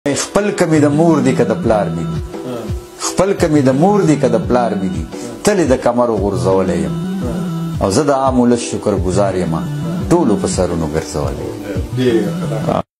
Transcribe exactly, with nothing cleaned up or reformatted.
خپل کمی د مور دی که د پلار می دی خپل کمی د مور دی که د پلار می دی تل د کمر غورځولی یم او زه د عام ولس شکر ګزار یم ټولو په سرونو ګرځولی یم